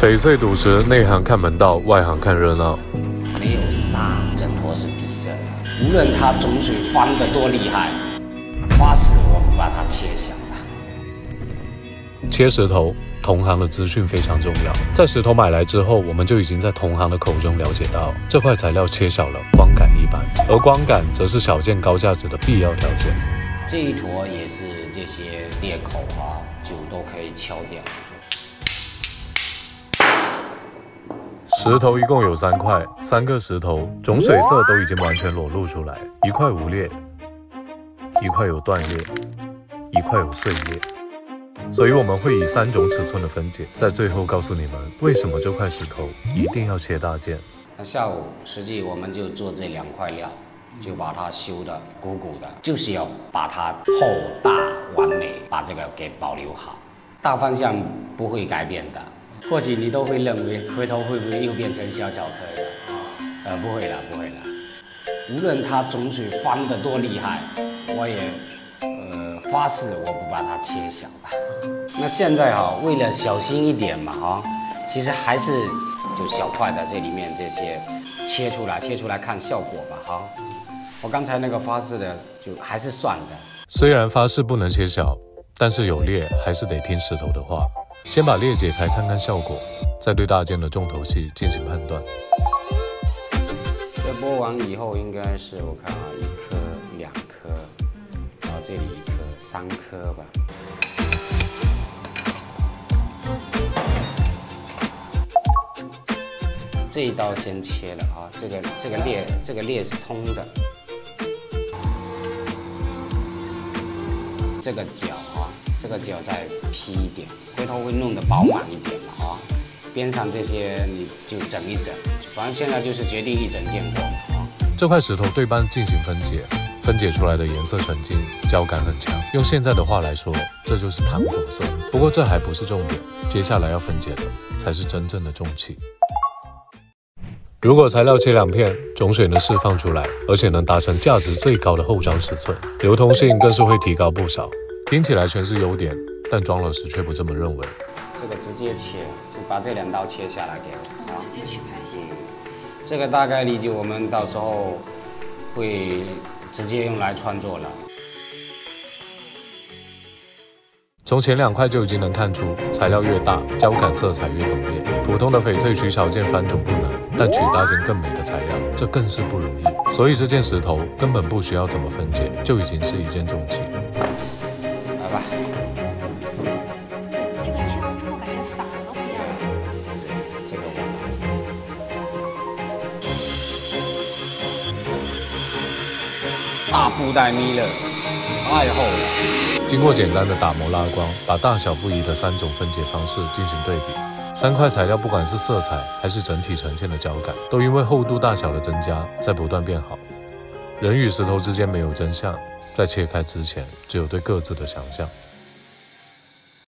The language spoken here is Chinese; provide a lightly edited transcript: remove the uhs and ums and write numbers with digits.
翡翠赌石，内行看门道，外行看热闹。 没有沙，整坨是底色的。无论它种水翻得多厉害，发誓我不把它切小了。 切石头，同行的资讯非常重要。在石头买来之后，我们就已经在同行的口中了解到，这块材料切小了，光感一般，而光感则是小件高价值的必要条件。 这一坨也是这些裂口就都可以敲掉。 石头一共有3块，3个石头种水色都已经完全裸露出来，一块无裂，一块有断裂，一块有碎裂。所以我们会以3种尺寸的分解，在最后告诉你们为什么这块石头一定要切大件。 那下午实际我们就做这2块料，就把它修得鼓鼓的，就是要把它厚大完美，把这个给保留好。大方向不会改变的。或许你都会认为，回头会不会又变成小小颗的？不会了，不会了。无论它种水翻得多厉害，我也发誓我不把它切小吧。那现在为了小心一点嘛其实还是就小块的这里面这些切出来看效果吧我刚才那个发誓的就还是算的。 虽然发誓不能切小，但是有裂还是得听石头的话。先把裂解开看看效果，再对大件的重头戏进行判断。 这剥完以后应该是我看1颗、2颗，然后这里1颗、3颗吧。这一刀先切了这个裂是通的。这个角这个角再劈一点，回头会弄得饱满一点嘛边上这些你就整一整，反正现在就是决定一整件货嘛这块石头对半进行分解，分解出来的颜色纯净，胶感很强。用现在的话来说，这就是糖红色。不过这还不是重点，接下来要分解的才是真正的重器。如果材料切2片，种水能释放出来，而且能达成价值最高的厚章尺寸，流通性更是会提高不少。听起来全是优点，但庄老师却不这么认为。 这个直接切，就把这2刀切下来给我直接取拍线。 这个大概率就我们到时候会直接用来创作了。 从前2块就已经能看出，材料越大，胶感色彩越浓烈。普通的翡翠取小件翻种不难，但取大件更美的材料，这更是不容易。所以这件石头根本不需要怎么分解，就已经是一件重器。 来吧。 这个切完之后感觉色儿都不一样了。 这个大布袋米了，太厚了。 经过简单的打磨拉光，把大小不一的3种分解方式进行对比，3块材料不管是色彩还是整体呈现的胶感，都因为厚度大小的增加，在不断变好。人与石头之间没有真相，在切开之前，只有对各自的想象。